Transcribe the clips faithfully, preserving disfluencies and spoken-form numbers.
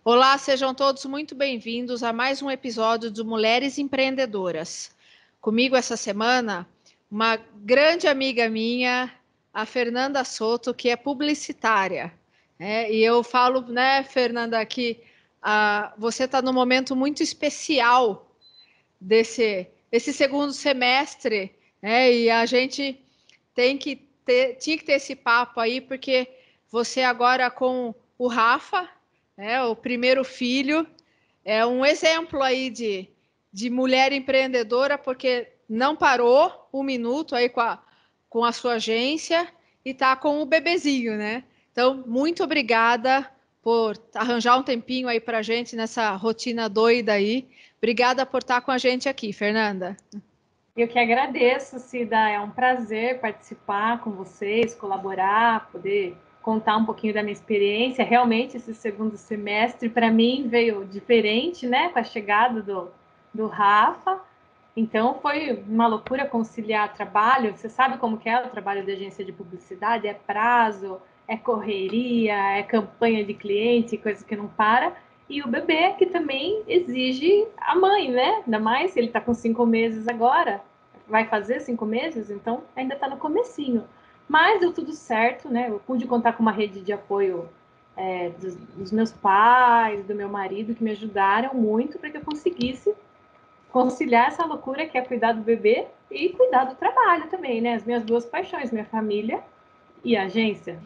Olá, sejam todos muito bem-vindos a mais um episódio do Mulheres Empreendedoras. Comigo essa semana, uma grande amiga minha, a Fernanda Soto, que é publicitária. Né? E eu falo, né, Fernanda, que ah, você está num momento muito especial desse esse segundo semestre, né? E a gente tem que ter, tinha que ter esse papo aí, porque você agora com o Rafa, né, o primeiro filho, é um exemplo aí de, de mulher empreendedora, porque não parou um minuto aí com a, com a sua agência e está com o bebezinho, né? Então, muito obrigada por arranjar um tempinho aí para a gente nessa rotina doida aí. Obrigada por estar com a gente aqui, Fernanda. Eu que agradeço, Cida. É um prazer participar com vocês, colaborar, poder contar um pouquinho da minha experiência. Realmente, esse segundo semestre, para mim, veio diferente, né? Com a chegada do, do Rafa. Então, foi uma loucura conciliar trabalho. Você sabe como que é o trabalho de agência de publicidade? É prazo, é correria, é campanha de cliente, coisa que não para. E o bebê, que também exige a mãe, né? Ainda mais, ele está com cinco meses agora, vai fazer cinco meses, então ainda está no comecinho. Mas deu tudo certo, né? Eu pude contar com uma rede de apoio é, dos, dos meus pais, do meu marido, que me ajudaram muito para que eu conseguisse conciliar essa loucura que é cuidar do bebê e cuidar do trabalho também, né? As minhas duas paixões, minha família e a agência.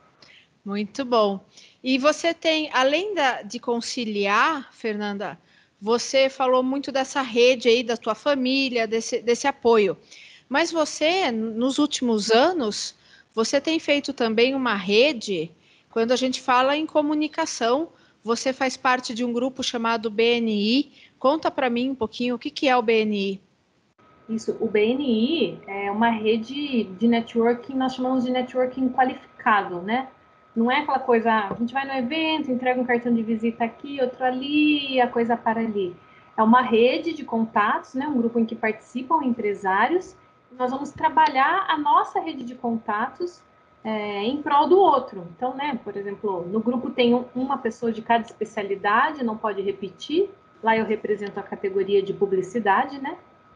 Muito bom. E você tem, além da, de conciliar, Fernanda, você falou muito dessa rede aí da tua família, desse, desse apoio. Mas você, nos últimos anos, você tem feito também uma rede, quando a gente fala em comunicação, você faz parte de um grupo chamado B N I. Conta para mim um pouquinho o que, que é o B N I. Isso, o B N I é uma rede de networking, nós chamamos de networking qualificado, né? Não é aquela coisa, a gente vai no evento, entrega um cartão de visita aqui, outro ali, a coisa para ali. É uma rede de contatos, né? Um grupo em que participam empresários. Nós vamos trabalhar a nossa rede de contatos é, em prol do outro. Então, né? Por exemplo, no grupo tem um, uma pessoa de cada especialidade, não pode repetir. Lá eu represento a categoria de publicidade, né?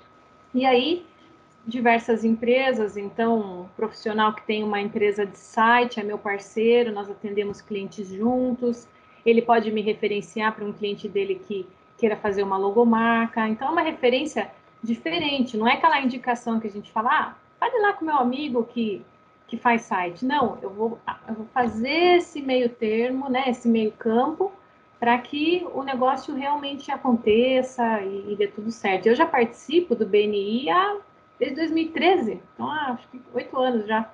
E aí, diversas empresas, então, um profissional que tem uma empresa de site é meu parceiro, nós atendemos clientes juntos, ele pode me referenciar para um cliente dele que queira fazer uma logomarca, então é uma referência diferente, não é aquela indicação que a gente fala, ah, fale lá com meu amigo que, que faz site. Não, eu vou, eu vou fazer esse meio termo, né, esse meio campo, para que o negócio realmente aconteça e, e dê tudo certo. Eu já participo do B N I há, desde dois mil e treze, então ah, acho que oito anos já.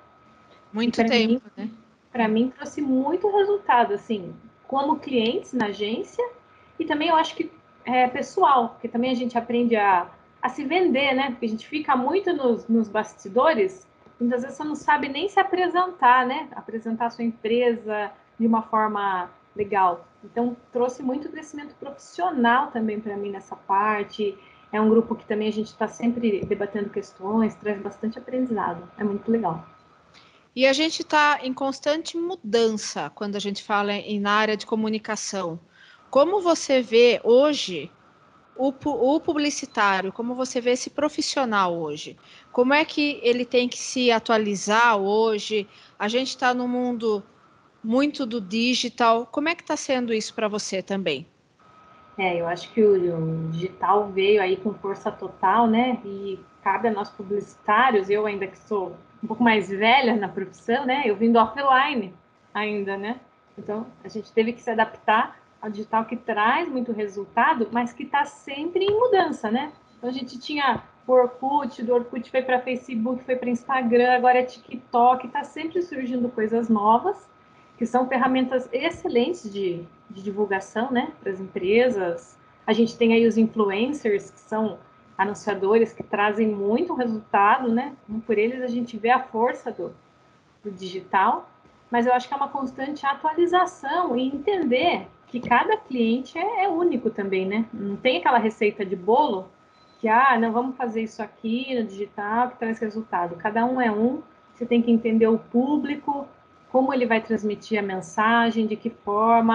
E Muito para mim, tempo, né? para mim trouxe muito resultado, assim, como clientes na agência e também eu acho que é pessoal, porque também a gente aprende a, a se vender, né? Porque a gente fica muito nos, nos bastidores, muitas vezes você não sabe nem se apresentar, né? Apresentar a sua empresa de uma forma legal. Então, trouxe muito crescimento profissional também para mim nessa parte. É um grupo que também a gente está sempre debatendo questões, traz bastante aprendizado. É muito legal. E a gente está em constante mudança quando a gente fala em, na área de comunicação. Como você vê hoje o, o publicitário, como você vê esse profissional hoje? Como é que ele tem que se atualizar hoje? A gente está no mundo muito do digital. Como é que está sendo isso para você também? É, eu acho que o, o digital veio aí com força total, né? E cabe a nós publicitários, eu ainda que sou um pouco mais velha na profissão, né? Eu vim do offline ainda, né? Então, a gente teve que se adaptar ao digital que traz muito resultado, mas que está sempre em mudança, né? Então, a gente tinha o Orkut, do Orkut foi para Facebook, foi para Instagram, agora é TikTok, está sempre surgindo coisas novas, que são ferramentas excelentes de, de divulgação, né, para as empresas. A gente tem aí os influencers, que são anunciadores que trazem muito resultado, né? Por eles a gente vê a força do, do digital, mas eu acho que é uma constante atualização e entender que cada cliente é, é único também, né? Não tem aquela receita de bolo que, ah, não, vamos fazer isso aqui no digital que traz resultado. Cada um é um, você tem que entender o público, como ele vai transmitir a mensagem, de que forma,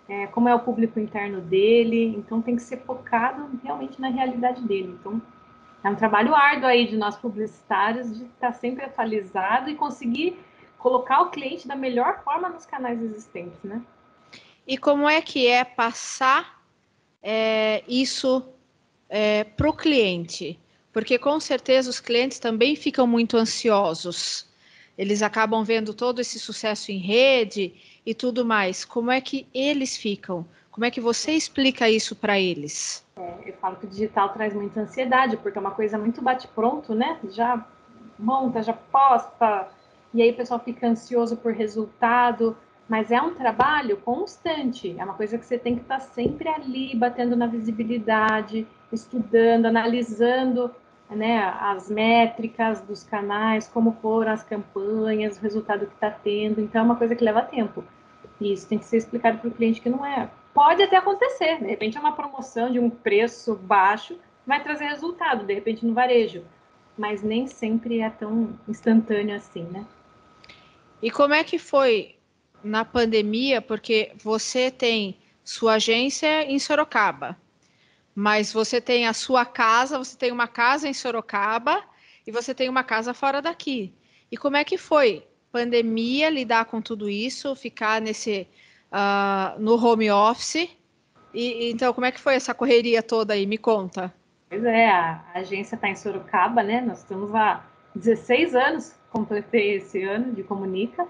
é, como é o público interno dele, então tem que ser focado realmente na realidade dele. Então, é um trabalho árduo aí de nós publicitários, de estar sempre atualizado e conseguir colocar o cliente da melhor forma nos canais existentes, né? E como é que é passar é, isso é, para o cliente? Porque com certeza os clientes também ficam muito ansiosos. Eles acabam vendo todo esse sucesso em rede e tudo mais. Como é que eles ficam? Como é que você explica isso para eles? É, eu falo que o digital traz muita ansiedade, porque é uma coisa muito bate-pronto, né? Já monta, já posta, e aí o pessoal fica ansioso por resultado, mas é um trabalho constante, é uma coisa que você tem que estar sempre ali, batendo na visibilidade, estudando, analisando, né, as métricas dos canais, como foram as campanhas, o resultado que está tendo, então é uma coisa que leva tempo. E isso tem que ser explicado para o cliente que não é. Pode até acontecer, de repente é uma promoção de um preço baixo, vai trazer resultado, de repente no varejo, mas nem sempre é tão instantâneo assim, né? E como é que foi na pandemia? Porque você tem sua agência em Sorocaba, mas você tem a sua casa, você tem uma casa em Sorocaba e você tem uma casa fora daqui. E como é que foi pandemia lidar com tudo isso, ficar nesse uh, no home office? E então como é que foi essa correria toda aí? Me conta. Pois é, a, a agência está em Sorocaba, né? Nós estamos há dezesseis anos, completei esse ano de Comunica,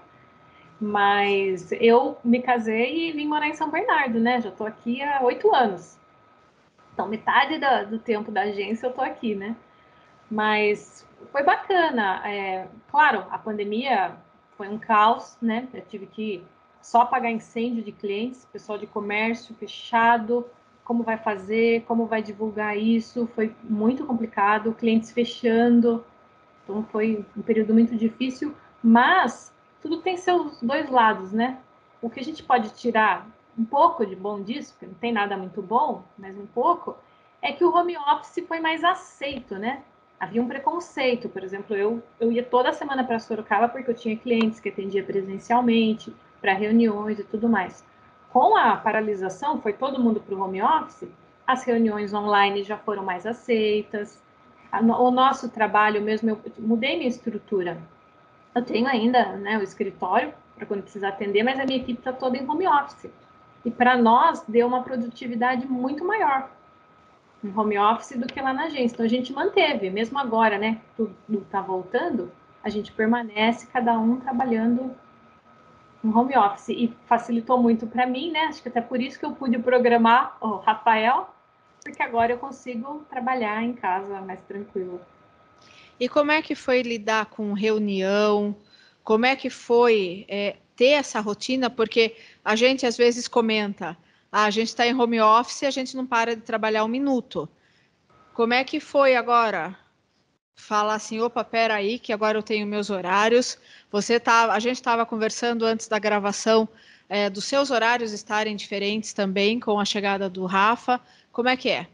mas eu me casei e vim morar em São Bernardo, né? Já estou aqui há oito anos. Então, metade da, do tempo da agência eu estou aqui, né? Mas foi bacana. É, claro, a pandemia foi um caos, né? Eu tive que só apagar incêndio de clientes, pessoal de comércio fechado, como vai fazer, como vai divulgar isso, foi muito complicado, clientes fechando, então foi um período muito difícil, mas tudo tem seus dois lados, né? O que a gente pode tirar um pouco de bom disso, porque não tem nada muito bom, mas um pouco, é que o home office foi mais aceito, né? Havia um preconceito, por exemplo, eu, eu ia toda semana para Sorocaba porque eu tinha clientes que atendia presencialmente, para reuniões e tudo mais. Com a paralisação, foi todo mundo para o home office, as reuniões online já foram mais aceitas, o nosso trabalho mesmo, eu mudei minha estrutura. Eu tenho ainda, né, o escritório para quando precisar atender, mas a minha equipe está toda em home office. E para nós deu uma produtividade muito maior em home office do que lá na agência. Então a gente manteve, mesmo agora, né, tudo está voltando, a gente permanece cada um trabalhando em home office e facilitou muito para mim, né? Acho que até por isso que eu pude programar o Rafael, porque agora eu consigo trabalhar em casa mais tranquilo. E como é que foi lidar com reunião? Como é que foi é, ter essa rotina? Porque a gente às vezes comenta, ah, a gente está em home office e a gente não para de trabalhar um minuto. Como é que foi agora? Falar assim, opa, pera aí, que agora eu tenho meus horários. Você tá, a gente estava conversando antes da gravação é, dos seus horários estarem diferentes também com a chegada do Rafa. Como é que é?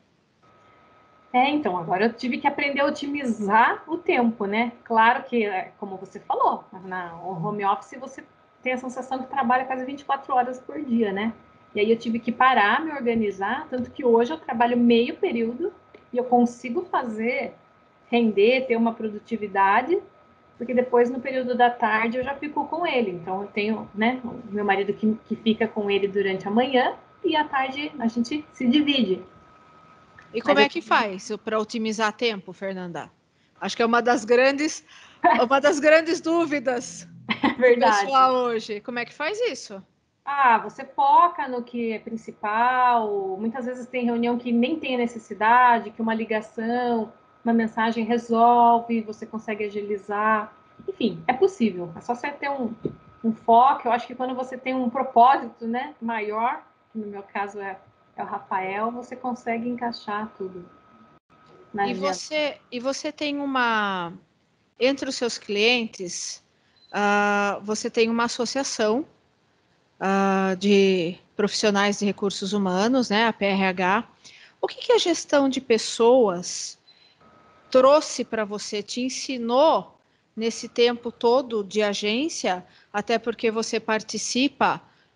É, então, agora eu tive que aprender a otimizar o tempo, né? Claro que, é, como você falou, na home office você tem a sensação que trabalha quase vinte e quatro horas por dia, né? E aí eu tive que parar, me organizar, tanto que hoje eu trabalho meio período e eu consigo fazer render, ter uma produtividade, porque depois no período da tarde eu já fico com ele. Então eu tenho, né, o meu marido que, que fica com ele durante a manhã e à tarde a gente se divide. E Mas como eu é que faz para otimizar tempo, Fernanda? Acho que é uma das grandes, uma das grandes dúvidas é do verdade. pessoal hoje. Como é que faz isso? Ah, você foca no que é principal. Muitas vezes tem reunião que nem tem necessidade, que uma ligação, uma mensagem resolve, você consegue agilizar. Enfim, é possível. É só você ter um, um foco. Eu acho que quando você tem um propósito, né, maior, que no meu caso é, é o Rafael, você consegue encaixar tudo na E agenda. você, e você tem uma, entre os seus clientes, ah, você tem uma associação ah, de profissionais de recursos humanos, né, a P R H. O que que a gestão de pessoas trouxe para você, te ensinou nesse tempo todo de agência, até porque você participa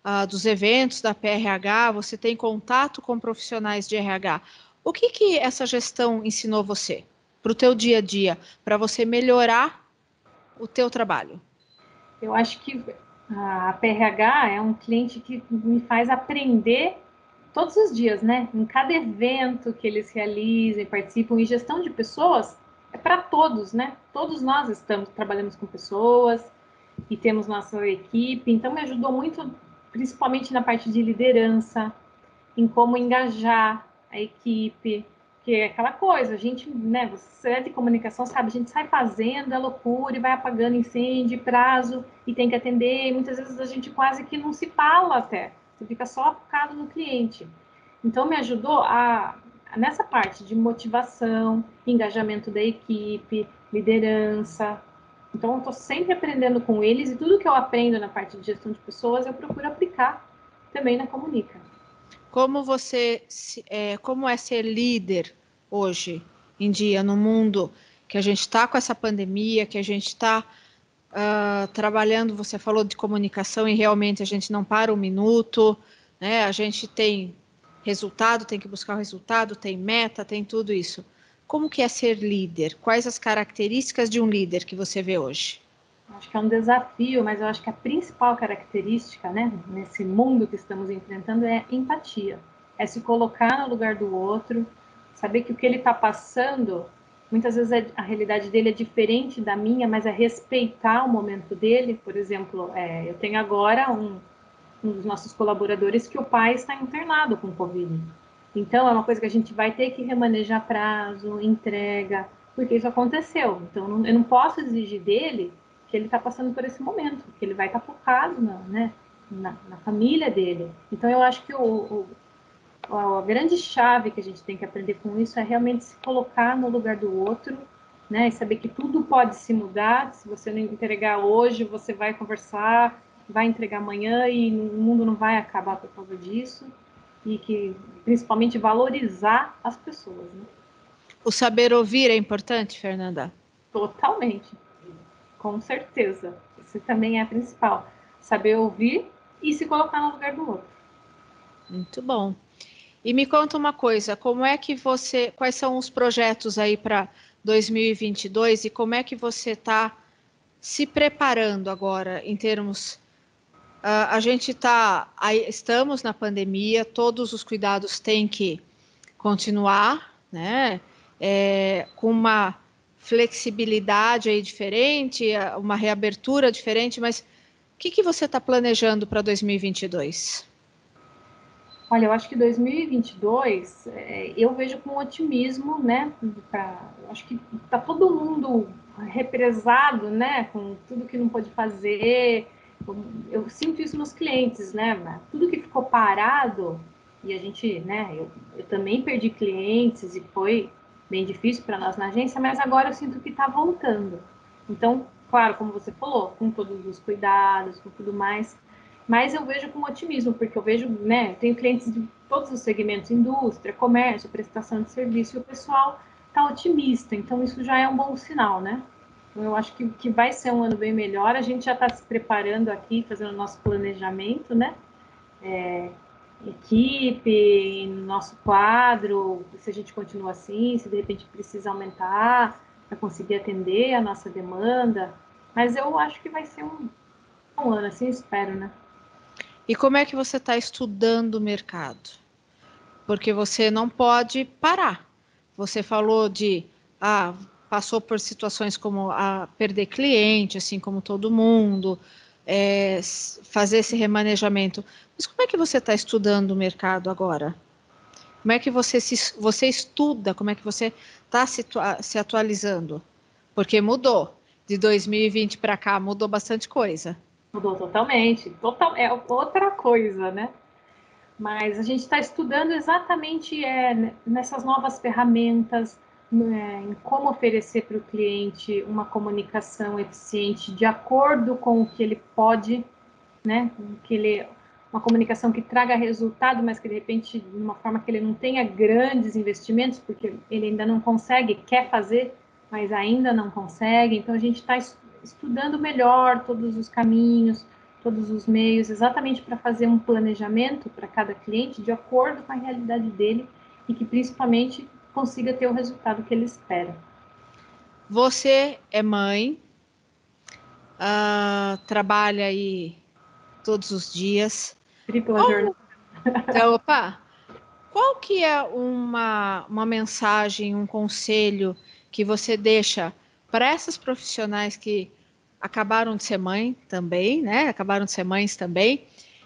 uh, dos eventos da P R H, você tem contato com profissionais de R H. O que que essa gestão ensinou você para o teu dia a dia, para você melhorar o teu trabalho? Eu acho que a P R H é um cliente que me faz aprender todos os dias, né? Em cada evento que eles realizam e participam, e gestão de pessoas é para todos, né? Todos nós estamos trabalhamos com pessoas e temos nossa equipe, então me ajudou muito, principalmente na parte de liderança, em como engajar a equipe, que é aquela coisa, a gente, né, você é de comunicação, sabe, a gente sai fazendo a loucura e vai apagando incêndio, prazo, e tem que atender, e muitas vezes a gente quase que não se fala até, você fica só focado no cliente. Então, me ajudou a, nessa parte de motivação, engajamento da equipe, liderança. Então, eu estou sempre aprendendo com eles, e tudo que eu aprendo na parte de gestão de pessoas, eu procuro aplicar também na Comunica. Como você, é, como é ser líder hoje em dia no mundo que a gente está com essa pandemia, que a gente está uh, trabalhando, você falou de comunicação e realmente a gente não para um minuto, né? A gente tem resultado, tem que buscar o resultado, tem meta, tem tudo isso. Como que é ser líder? Quais as características de um líder que você vê hoje? Acho que é um desafio, mas eu acho que a principal característica, né, nesse mundo que estamos enfrentando é empatia. É se colocar no lugar do outro, saber que o que ele está passando, muitas vezes é, a realidade dele é diferente da minha, mas é respeitar o momento dele. Por exemplo, é, eu tenho agora um, um dos nossos colaboradores que o pai está internado com Covid. Então, é uma coisa que a gente vai ter que remanejar prazo, entrega, porque isso aconteceu. Então, eu não posso exigir dele que ele está passando por esse momento, que ele vai estar focado na, né, na, na família dele. Então, eu acho que o, o, a grande chave que a gente tem que aprender com isso é realmente se colocar no lugar do outro, né, e saber que tudo pode se mudar. Se você não entregar hoje, você vai conversar, vai entregar amanhã e o mundo não vai acabar por causa disso. E que, principalmente, valorizar as pessoas, né? O saber ouvir é importante, Fernanda? Totalmente. Com certeza. Isso também é a principal. Saber ouvir e se colocar no lugar do outro. Muito bom. E me conta uma coisa, como é que você, quais são os projetos aí para dois mil e vinte e dois e como é que você está se preparando agora em termos, uh, a gente está, estamos na pandemia, todos os cuidados têm que continuar, né? É, com uma flexibilidade aí diferente, uma reabertura diferente, mas o que, que você está planejando para dois mil e vinte e dois? Olha, eu acho que dois mil e vinte e dois é, eu vejo com otimismo, né? Pra, acho que está todo mundo represado, né? Com tudo que não pode fazer. Eu sinto isso nos clientes, né? Tudo que ficou parado, e a gente, né? Eu, eu também perdi clientes e foi bem difícil para nós na agência, mas agora eu sinto que está voltando. Então, claro, como você falou, com todos os cuidados, com tudo mais, mas eu vejo com otimismo, porque eu vejo, né, eu tenho clientes de todos os segmentos, indústria, comércio, prestação de serviço, e o pessoal está otimista, então isso já é um bom sinal, né? Então, eu acho que, que vai ser um ano bem melhor, a gente já está se preparando aqui, fazendo o nosso planejamento, né? É, equipe, nosso quadro, se a gente continua assim, se de repente precisa aumentar para conseguir atender a nossa demanda, mas eu acho que vai ser um, um ano, assim espero, né? E como é que você está estudando o mercado? Porque você não pode parar. Você falou de, ah, passou por situações como a perder cliente, assim como todo mundo, é, fazer esse remanejamento. Mas como é que você está estudando o mercado agora? Como é que você, se, você estuda? Como é que você está se, se atualizando? Porque mudou. De dois mil e vinte para cá, mudou bastante coisa. Mudou totalmente. Total, é outra coisa, né? Mas a gente está estudando exatamente é, nessas novas ferramentas, né, em como oferecer para o cliente uma comunicação eficiente de acordo com o que ele pode, né? Que ele, uma comunicação que traga resultado, mas que de repente, de uma forma que ele não tenha grandes investimentos, porque ele ainda não consegue, quer fazer, mas ainda não consegue. Então a gente está estudando melhor todos os caminhos, todos os meios, exatamente para fazer um planejamento para cada cliente de acordo com a realidade dele e que principalmente consiga ter o resultado que ele espera. Você é mãe, uh, trabalha aí todos os dias. Tripla Qual, jornada. então, opa, qual que é uma, uma mensagem, um conselho que você deixa para essas profissionais que acabaram de ser mãe também, né? Acabaram de ser mães também.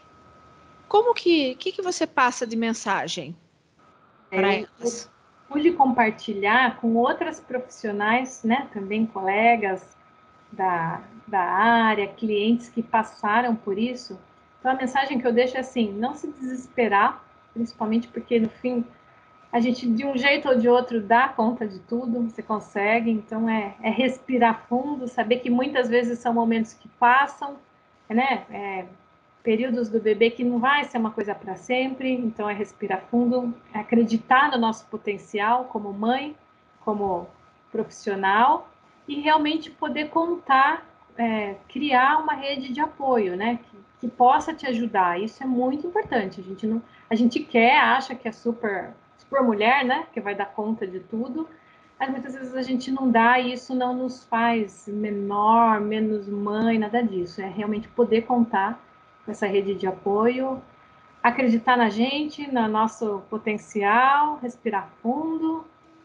Como que, que, que você passa de mensagem para Eu, elas? pude compartilhar com outras profissionais, né, também colegas da, da área, clientes que passaram por isso. Então, a mensagem que eu deixo é assim: não se desesperar, principalmente porque no fim a gente, de um jeito ou de outro, dá conta de tudo, você consegue. Então, é, é respirar fundo, saber que muitas vezes são momentos que passam, né? É, períodos do bebê que não vai ser uma coisa para sempre, então é respirar fundo, é acreditar no nosso potencial como mãe, como profissional e realmente poder contar, é, criar uma rede de apoio, né, que, que possa te ajudar. Isso é muito importante. A gente não, a gente quer, acha que é super, super mulher, né, que vai dar conta de tudo, mas muitas vezes a gente não dá e isso não nos faz menor, menos mãe, nada disso. É realmente poder contar com essa rede de apoio, acreditar na gente, no nosso potencial, respirar fundo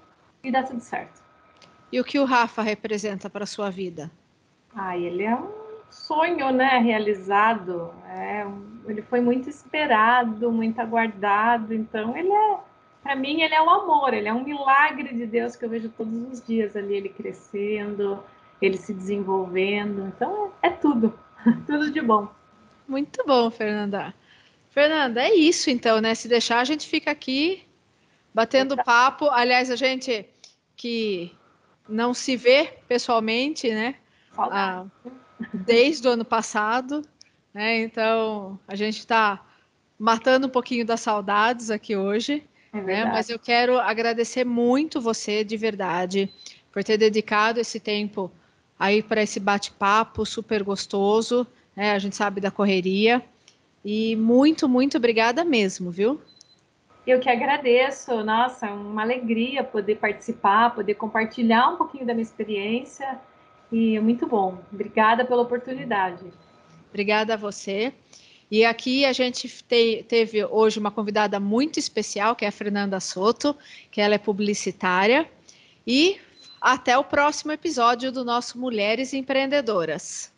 e dar tudo certo. E o que o Rafa representa para a sua vida? Ah, ele é um sonho, né, realizado. É, ele foi muito esperado, muito aguardado. Então, ele é, para mim, ele é um amor. Ele é um milagre de Deus que eu vejo todos os dias ali, ele crescendo, ele se desenvolvendo. Então, é, é tudo, tudo de bom. Muito bom, Fernanda. Fernanda, é isso então, né? Se deixar, a gente fica aqui batendo papo. Aliás, a gente que não se vê pessoalmente, né? Saudade. Ah, desde o ano passado, né? Então a gente está matando um pouquinho das saudades aqui hoje, É né? verdade. Mas eu quero agradecer muito você de verdade por ter dedicado esse tempo aí para esse bate-papo super gostoso, né? A gente sabe da correria. E muito, muito obrigada mesmo, viu? Eu que agradeço, nossa, uma alegria poder participar, poder compartilhar um pouquinho da minha experiência e é muito bom. Obrigada pela oportunidade. Obrigada a você. E aqui a gente te, teve hoje uma convidada muito especial, que é a Fernanda Soto, que ela é publicitária. E até o próximo episódio do nosso Mulheres Empreendedoras.